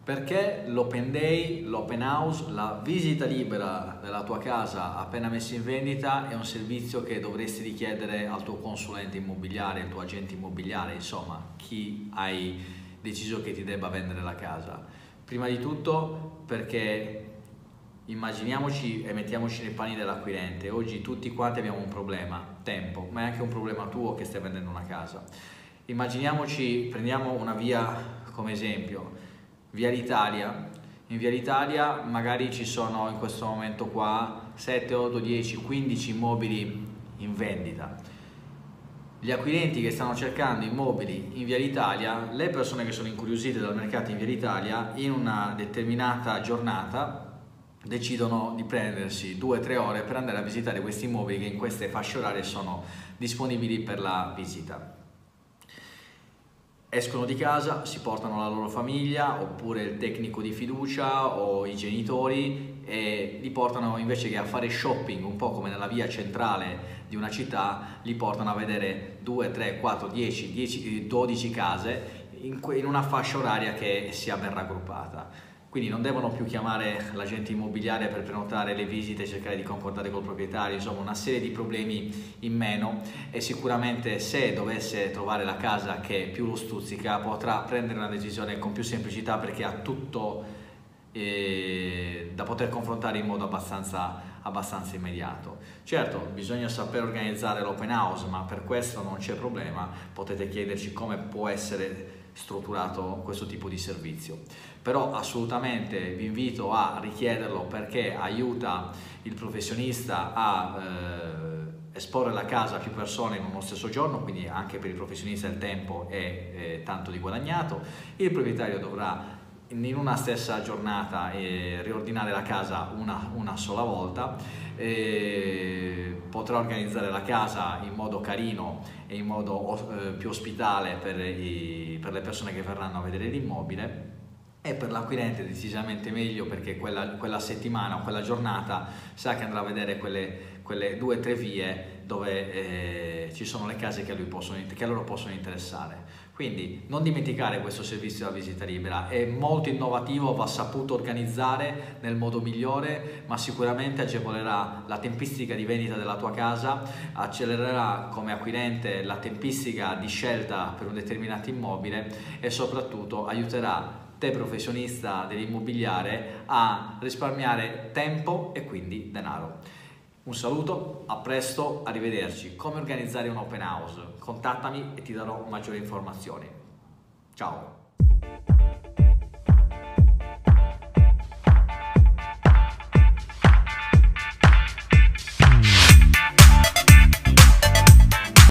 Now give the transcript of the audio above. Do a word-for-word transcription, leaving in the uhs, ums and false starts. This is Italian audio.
Perché l'open day, l'open house, la visita libera della tua casa appena messa in vendita è un servizio che dovresti richiedere al tuo consulente immobiliare, al tuo agente immobiliare, insomma, chi hai deciso che ti debba vendere la casa. Prima di tutto perché immaginiamoci e mettiamoci nei panni dell'acquirente. Oggi tutti quanti abbiamo un problema, tempo, ma è anche un problema tuo che stai vendendo una casa. Immaginiamoci, prendiamo una via come esempio, Via l'Italia. In Via l'Italia magari ci sono in questo momento qua sette, otto, dieci, quindici immobili in vendita. Gli acquirenti che stanno cercando immobili in Via l'Italia, le persone che sono incuriosite dal mercato in Via l'Italia, in una determinata giornata decidono di prendersi due o tre ore per andare a visitare questi immobili che in queste fasce orarie sono disponibili per la visita. Escono di casa, si portano la loro famiglia oppure il tecnico di fiducia o i genitori e li portano, invece che a fare shopping un po' come nella via centrale di una città, li portano a vedere due, tre, quattro, dieci, dieci, dodici case in, in una fascia oraria che sia ben raggruppata. Quindi non devono più chiamare l'agente immobiliare per prenotare le visite e cercare di concordare col proprietario, insomma una serie di problemi in meno, e sicuramente se dovesse trovare la casa che più lo stuzzica potrà prendere una decisione con più semplicità, perché ha tutto eh, da poter confrontare in modo abbastanza, abbastanza immediato. Certo, bisogna saper organizzare l'open house, ma per questo non c'è problema, potete chiederci come può essere strutturato questo tipo di servizio. Però assolutamente vi invito a richiederlo, perché aiuta il professionista a eh, esporre la casa a più persone in uno stesso giorno, quindi anche per il professionista il tempo è, è tanto di guadagnato. Il proprietario dovrà in una stessa giornata eh, riordinare la casa una, una sola volta, eh, potrà organizzare la casa in modo carino e in modo eh, più ospitale per, i, per le persone che verranno a vedere l'immobile, e per l'acquirente decisamente meglio, perché quella, quella settimana o quella giornata sa che andrà a vedere quelle, quelle due o tre vie dove eh, ci sono le case che a, lui possono, che a loro possono interessare. Quindi non dimenticare questo servizio della visita libera, è molto innovativo, va saputo organizzare nel modo migliore, ma sicuramente agevolerà la tempistica di vendita della tua casa, accelererà come acquirente la tempistica di scelta per un determinato immobile e soprattutto aiuterà te professionista dell'immobiliare a risparmiare tempo e quindi denaro. Un saluto, a presto, arrivederci. Come organizzare un open house? Contattami e ti darò maggiori informazioni. Ciao!